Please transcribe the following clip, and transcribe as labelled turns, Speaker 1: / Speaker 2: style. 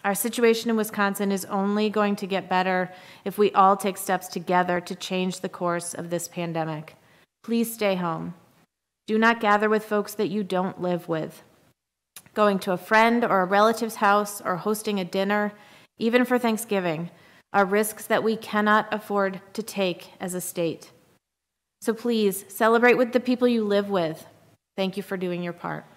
Speaker 1: Our situation in Wisconsin is only going to get better if we all take steps together to change the course of this pandemic. Please stay home. Do not gather with folks that you don't live with. Going to a friend or a relative's house or hosting a dinner, even for Thanksgiving, are risks that we cannot afford to take as a state. So please celebrate with the people you live with. Thank you for doing your part.